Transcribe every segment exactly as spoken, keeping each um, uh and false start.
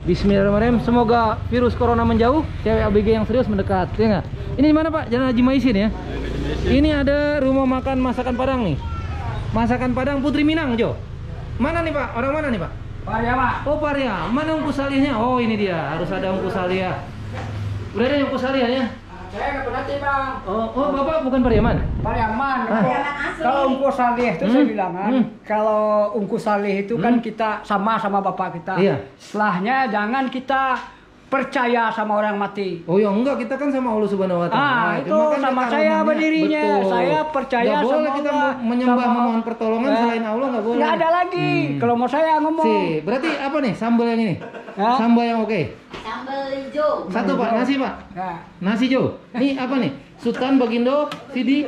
Bismillahirrahmanirrahim. Semoga virus corona menjauh, cewek A B G yang serius mendekat. Ya nggak? Ini di mana Pak? Jalan Haji Maisin ya. Ini ada rumah makan masakan Padang nih. Masakan Padang Putri Minang, Jo. Mana nih Pak? Orang mana nih Pak? Paria, Pak. Oh Paria. Mana Ungku Salihnya? Oh ini dia. Harus ada Ungku Salih. Udah ada Ungku Salih ya? Saya nggak pernah bang. Oh, oh Bapak bukan Pariaman? Pariaman. Ah. Kalau Ungku Salih itu Hmm. saya bilang kan, Hmm. kalau Ungku Salih itu kan Hmm. kita sama sama bapak kita. Iya. Setelahnya jangan kita percaya sama orang mati. Oh ya enggak, kita kan sama Allah Subhanahu wa taala. Ah, itu Cuma kan sama kita saya namanya- berdirinya. betul. Saya percaya Nggak boleh sama kita Allah, menyembah sama- memohon pertolongan Eh, selain Allah, nggak boleh. Nggak ada lagi. Hmm. Kalau mau saya ngomong. Si, berarti apa nih sambal yang ini? Hah? Sambal yang oke. Sambal hijau. Satu Pak, nasi Pak. Nah. Nasi Jo. Ini apa nih? Sultan Bagindo, Sidi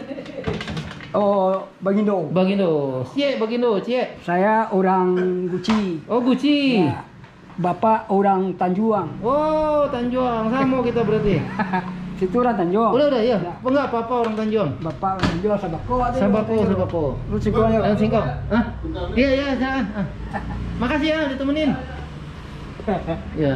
Oh, Bagindo. Bagindo. Cie Bagindo, Cie. Saya orang Guci. Oh Guci. Ya. Bapak orang Tanjuang. Oh Tanjuang, sama kita berarti. Situ orang Tanjuang. Udah udah ya. Ya. Apa enggak apa-apa orang Tanjuang? Bapak orang Tanjuang Sabako. ada Sabako, orang Sabako. Lu singkongnya. Dan singkong. Hah? Iya iya, jangan. Ah. Makasih ya ditemenin. Ya.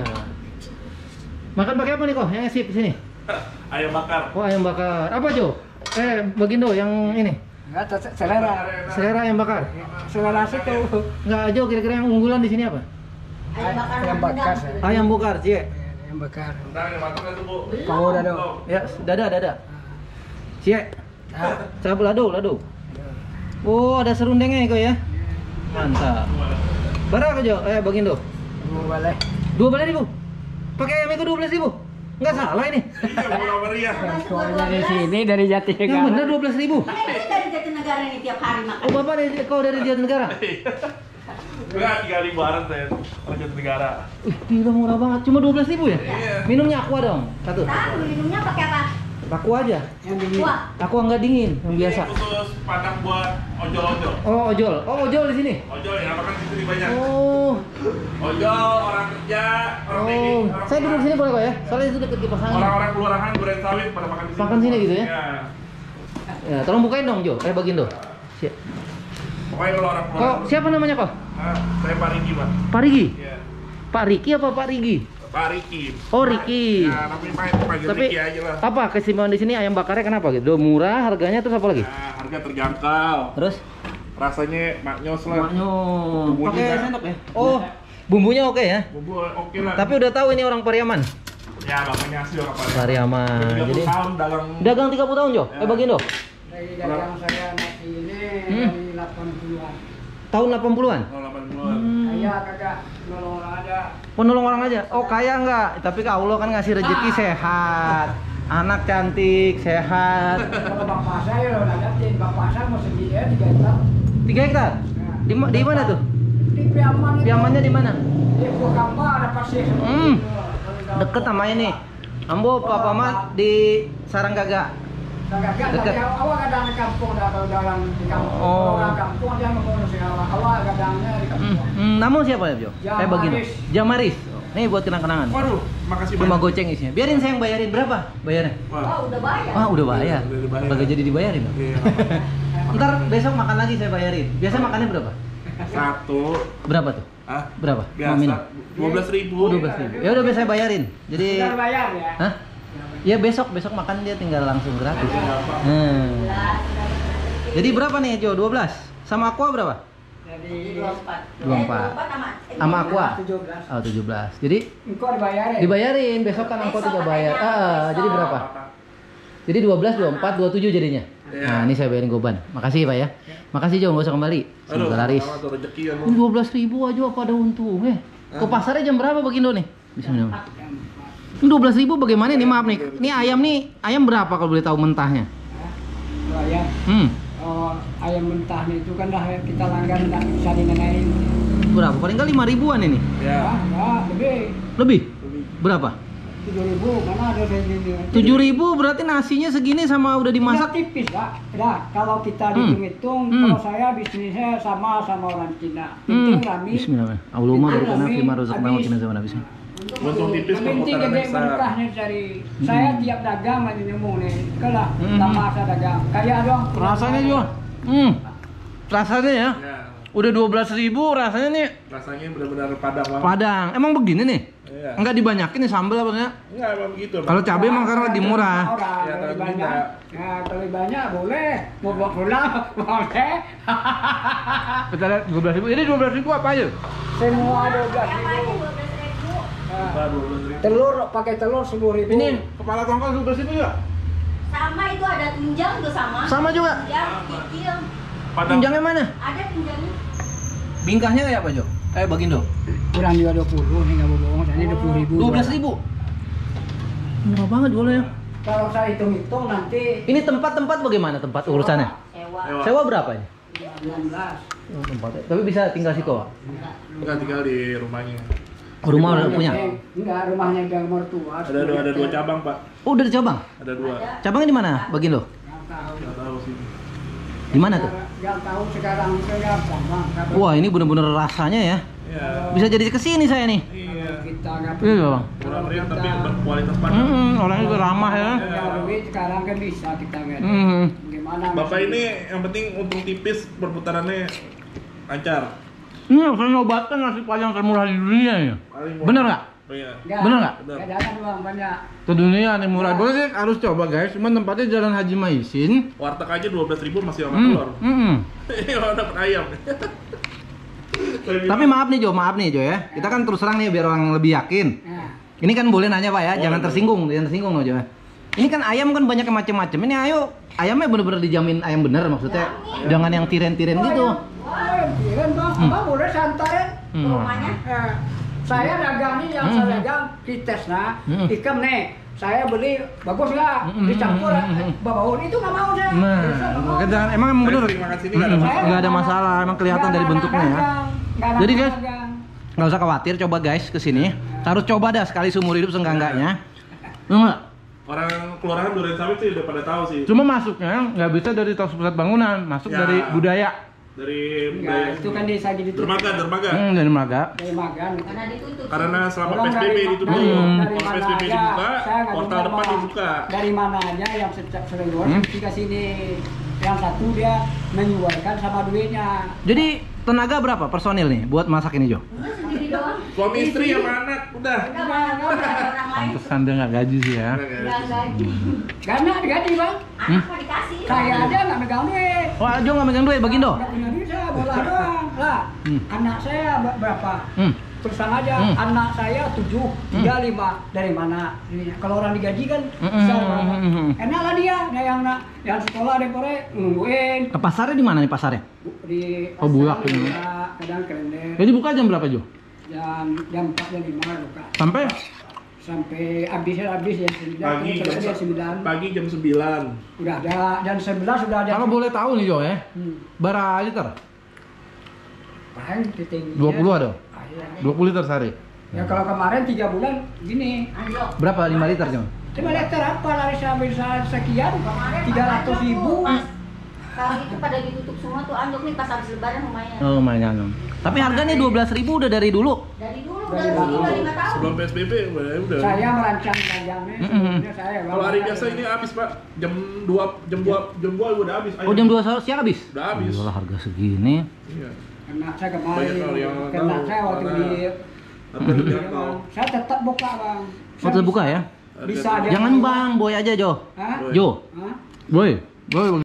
Makan pakai apa nih kok? Yang sip sini. Ayam bakar. Oh ayam bakar. Apa Jo? Eh Bagindo yang ini. Enggak, se- selera. Selera ayam bakar. Selera situ. Enggak Jo, kira-kira yang unggulan di sini apa? Ayam bakar Ayam bakar. rendang. saya. Ayam bakar, Cie. Ayam bakar. Bentar, yang matang itu bu. Power ada. Ya, dada dada. Cie. Cap lado, lado. Oh, ada serundengnya kok ya. Mantap. Berapa Jo? Eh Bagindo. Mau balik. Dua belas ribu. Pakai ayam itu dua belas ribu. Enggak salah ini. Iya, murah meriah. Sekolahnya dari sini dari Jatinegara. Yang benar dua belas ribu. Ini kita dari Jatinegara ini tiap hari makan. Oh bapak dari kau dari Jatinegara. Enggak, tiga ribuan saya. Orang Jatinegara. Wih gila murah banget. Cuma dua belas ribu ya? Iya. Minumnya aqua dong. Satu. Tahu minumnya pakai apa? Aqua aja. Yang dingin. Wah, Aqua nggak dingin, yang biasa. Ini khusus Padang buat ojol-ojol. Oh ojol. Oh ojol di sini. Ojol ya, makan di sini banyak. Oh. Ojol, orang kerja, orang medis, Oh. orang Saya duduk sini boleh kok ya? Soalnya itu dekat kipas angin. orang-orang kelurahan duren sawit pada makan di sini. Makan sini gitu ya? Iya. Ya, tolong bukain dong Jo. Eh Bagindo. Siap. Pokoknya kalau orang Oh, kelurahan. siapa namanya kok? Nah, saya Pak Riki, Pak. Pak Rigi. Iya. Pak Riki apa Pak Rigi? Pak Riki. Oh Riki. Nah, namanya Pak panggil Tapi Riki aja lah. apa keistimewaan di sini ayam bakarnya kenapa gitu? Murah harganya terus apa lagi? Nah, harga terjangkau. Terus? Rasanya maknyos lah. Maknya Bumbunya pakai nggak? sendok ya? Oh, bumbunya oke ya? Bumbu oke lah. Tapi udah tahu ini orang Pariaman. ya bapaknya asli orang Padang. Pariaman. tiga puluh Jadi tahun dagang. dagang tiga puluh tahun Jo. Ya. Eh Bagindo. Dari dagang saya nasi ini Hmm. dari delapan puluhan. Tahun delapan puluhan. Oh, delapan puluhan. Saya kagak nolong ada. Penolong orang aja. Oh kaya enggak? Tapi ke Allah kan ngasih rezeki sehat. Anak cantik, sehat. Kalau bapak saya loh nadatin, bapak saya mau segini ya tiga hektar. Tiga hektar. Di, ma- di mana tuh? Di Piaman. itu. Piamannya di mana? Di Purkamba ada pasir. Hmm. Deket sama ini. Ambo Papa Mat di Saranggaga. Kagak Dekat. tapi awal kadang di kampung dah kalau dalam di kampung. Oh. Kalau orang kampung dia mengurus awal. Awal kadangnya di Hmm. kampung. Hmm. Namun siapa ya Jo? Jamaris. Eh Bagindo. Jamaris. Nih buat kenang-kenangan. Waduh, makasih Lima banyak. goceng isinya. Biarin saya yang bayarin berapa? Bayarnya? Wah. oh udah bayar. Wah udah bayar. Udah dibayar. Kagak jadi dibayarin dong. Iya. Ntar besok makan lagi saya bayarin. Biasa makannya berapa? Satu. Berapa tuh? Ah, Berapa? Mau minum? biasa dua belas ribu. Oh, dua belas ribu. Ya udah biasa saya bayarin. Jadi Sudah bayar ya. Hah? Ya besok besok makan dia tinggal langsung gratis. Hmm. Jadi berapa nih Jo? dua belas. Sama aqua berapa? Jadi dua puluh empat. dua puluh empat. sama. Sama aqua? tujuh belas. Oh, tujuh belas. Jadi Engkau dibayarin. dibayarin, besok kan angkot juga bayar. Ah, ah, jadi berapa? Jadi dua belas, dua puluh empat, dua puluh tujuh jadinya. Iya. Nah, ini saya bayarin goban. Makasih Pak ya. Makasih Jo, nggak usah kembali. Aduh, Semoga laris. sama tuh rezeki ya, Ini dua belas ribu aja apa ada untung eh. Ke pasarnya jam berapa Bagindo nih? Bismillah. Ini dua belas ribu bagaimana nih maaf nih. Ini ayam nih, ayam berapa kalau boleh tahu mentahnya? Hah? Ayam. Hmm. Oh, ayam mentah nih itu kan dah kita langgan tak bisa dinenain. Berapa? Paling nggak lima ribuan ini. Ya. Ah, enggak, lebih. Lebih? Berapa? tujuh ribu, mana ada saya gini. tujuh ribu berarti nasinya segini sama udah dimasak. Masak tipis, Pak. Nah, kalau kita Hmm. hitung-hitung, Hmm. kalau saya bisnisnya sama sama orang Cina. Hmm. Penting kami. Bismillah. Allahumma Penting barik lana kami fima razaqna wa habis. qina azaban Bismillah. Untung tipis Yang penting perputaran gede besar. berkahnya dari saya tiap dagang lagi nyemung nih. Kelah, Hmm. lama saya dagang. Kayak dong. Rasanya juga. Hmm. Rasanya ya. Ya. Udah dua belas ribu rasanya nih. Rasanya benar-benar Padang banget. Padang. Emang begini nih? Iya. Enggak dibanyakin nih sambel apa enggak? Enggak emang begitu. Kalau cabai emang karena lebih murah. Orang, Ya, kalau kalau banyak, kita. ya kalau banyak boleh. Mau bawa pulang boleh. Kita lihat dua belas ribu. Ini dua belas ribu apa aja? Semua dua belas Apa aja ribu. dua belas ribu? Nah, dua belas ribu. telur pakai telur sepuluh ribu. Ini kepala tongkol dua belas ribu juga? Sama itu ada tunjang tuh sama. Sama juga? Tunjang, kikil. Padang. Tunjangnya mana? Ada tunjangnya. Bingkahnya kayak apa, Jo? Eh, bagindo. Kurang juga dua puluh nih nggak bohong. Tadi dua puluh ribu. dua belas ribu. Murah banget jualnya. Kalau saya hitung-hitung nanti Ini tempat-tempat bagaimana tempat urusannya? Sewa. Sewa. Sewa berapa ini? enam belas. Oh, tempatnya. Tapi bisa tinggal situ. Enggak tinggal di rumahnya. Oh, rumah udah punya. Enggak, rumahnya yang mertua. Ada dua ada dua cabang, Pak. Oh, udah cabang. Ada dua. Cabangnya di mana, Bagindo? Nggak tahu. Enggak tahu sih. Di mana tuh? Nggak tahu sekarang saya cabang. Kabar- Wah, ini bener-bener rasanya ya. Iya. Bisa jadi kesini saya nih. Iya. Kita nggak Iya, Bang. Murah meriah tapi berkualitas Padang. Hmm, orangnya juga ramah ya. Nggak duit sekarang kan bisa kita kan. Hmm. Gimana? Bapak ini yang penting untung tipis, perputarannya lancar. Ini saya nobatkan nasi padang termurah di dunia ya. Paling murah. Bener nggak? Oh iya. Nggak, Bener nggak? Bener. nggak jalan bang banyak. Sedunia nih murah. Boleh sih harus coba guys. Cuman tempatnya Jalan Haji Maisin. Warteg aja dua belas ribu masih sama Hmm. telur. hmm. Iya, dapat ayam. Tapi maaf nih Jo, maaf nih Jo ya. Kita kan terus terang nih biar orang lebih yakin. Nah, Ini kan boleh nanya Pak ya, Boleh, jangan boleh. tersinggung, jangan tersinggung loh Jo. Ini kan ayam kan banyak macam-macam. Ini ayo ayamnya bener-bener dijamin ayam bener maksudnya. Jangan yang tiren-tiren gitu. oh, kirain bang, Hmm. abang boleh santai. Hmm. Rumahnya. Eh, saya dagang nih yang Hmm. saya dagang kites nah, Hmm. ikam nih. Saya beli bagus nggak? Hmm. Dicampur Hmm. eh, babaun itu nggak mau saya. Nah, Saya nggak mau. kita emang emang bener. Sering makan sini nggak ada Hmm, masalah. nggak ada masalah, emang kelihatan Nggak dari ada bentuknya ya. dagang, nggak ada Jadi, guys, dagang. Nggak usah khawatir, coba guys ke sini. Harus coba dah sekali seumur hidup seenggak-enggaknya. Enggak. Orang kelurahan Duren Sawit sih udah pada tahu sih. Cuma masuknya nggak bisa dari tos pusat bangunan, masuk Ya. dari budaya. Dari Enggak, itu kan desa gitu. dermaga, dermaga. Hmm, dari Maga. Dari Magan. Karena ditutup. Karena selama Orang P S B B dari- ditutup. dari- Hmm. dari Kalau mana P S B B aja, dibuka, saya nggak portal bisa depan ngomong. dibuka. Dari mana aja yang se- sering luar Hmm. mesti ke sini. Yang satu dia menyuarakan sama duitnya. Jadi tenaga berapa personil nih buat masak ini Jo? Enggak sendiri doang. Suami istri sama anak, udah. Enggak mana enggak ada orang lain. Pantesan dia nggak gaji sih ya. Enggak gaji. Karena digaji bang. Anak mah dikasih. Saya aja nggak megang duit. Oh Jo nggak megang duit, Bagindo? Nggak punya duit saya bola doang. Lah, Hmm. anak saya ber- berapa? Hmm. Terus aja Hmm. anak saya tujuh, tiga lima dari mana? Kalau orang digaji kan Hmm, besar hmm, banget. hmm, hmm. Enak lah dia, nah, yang nak yang sekolah depore nungguin Ke pasarnya di mana nih pasarnya? di Oh, Bulak pasar, ini. ya, kadang kalender Jadi buka jam berapa Jo? jam jam empat jam lima buka Sampai? sampai habisnya habis ya sembilan Pagi selesai jam dia sembilan pagi jam sembilan. udah ada dan sebelas sudah ada. Kalau boleh tahu nih Jo ya, Hmm. berapa liter? Paling tinggi. dua puluh ada? Iya. dua puluh liter sehari? Ya kalau kemarin tiga bulan gini. Anjok. Berapa? lima liter Jo? Lima liter apa lari sampai sekian tiga ratus ribu. Kalau itu pada ditutup semua tuh anjok nih pas habis lebaran lumayan. Oh lumayan Om. Tapi harganya dua belas ribu udah dari dulu? Dari dulu Dari udah dulu. udah lima tahun. Sebelum P S B B udah. udah. Saya merancang dagangnya Mm-mm. sebelumnya saya. Kalau hari biasa ini habis, Pak. Jam dua jam dua jam dua udah habis. Oh jam dua siang habis? Udah habis. Iyalah harga segini. Iya. Kena saya Banyak kemarin, hal yang kena tahu, saya waktu karena di harga Iya, terjangkau. Bang. Saya tetap buka bang. Oh Saya tetap buka bisa- ya? Bisa dia Jangan mau- Bang, boy aja Jo. Hah? Boy. Jo. Hah? Boy. Boy.